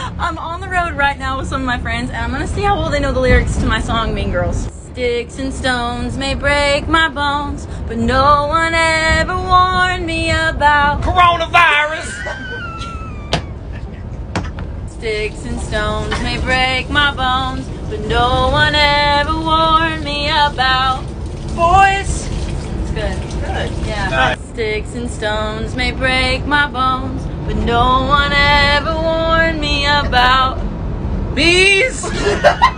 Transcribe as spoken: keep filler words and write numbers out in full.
I'm on the road right now with some of my friends, and I'm gonna see how well they know the lyrics to my song Mean Girls. Sticks and stones may break my bones, but no one ever warned me about coronavirus. Sticks and stones may break my bones, but no one ever warned me about boys. It's good. Good. Yeah. Nice. Sticks and stones may break my bones, but no one ever warned me about bees.